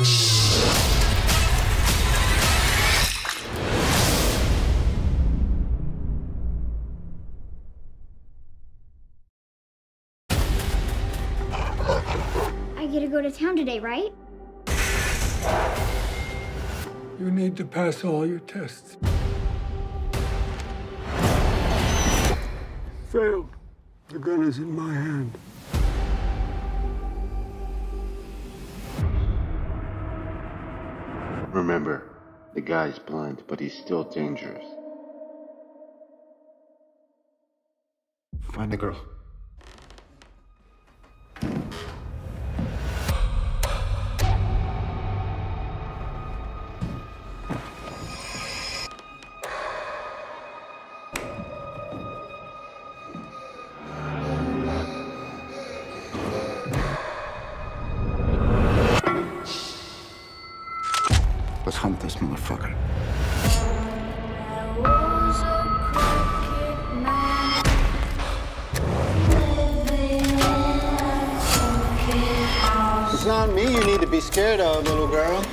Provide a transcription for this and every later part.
I get to go to town today, right? You need to pass all your tests. Failed. The gun is in my hand. Remember, the guy's blind, but he's still dangerous. Find the girl. Let's hunt this motherfucker. It's not me you need to be scared of, little girl.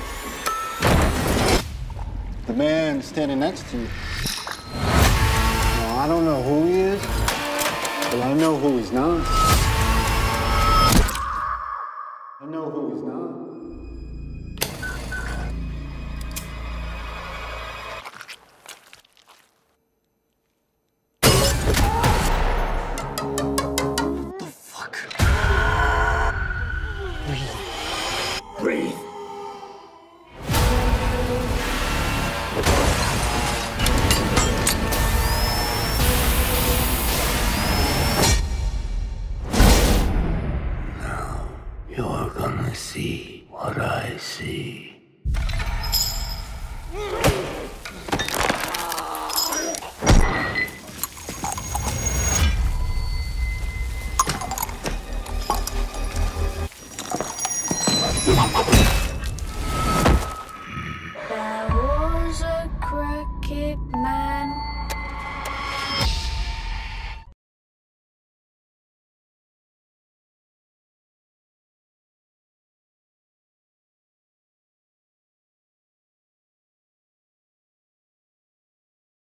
The man standing next to you. Now, I don't know who he is, but I know who he's not. I know who he's not. Breathe. Now you're gonna see what I see.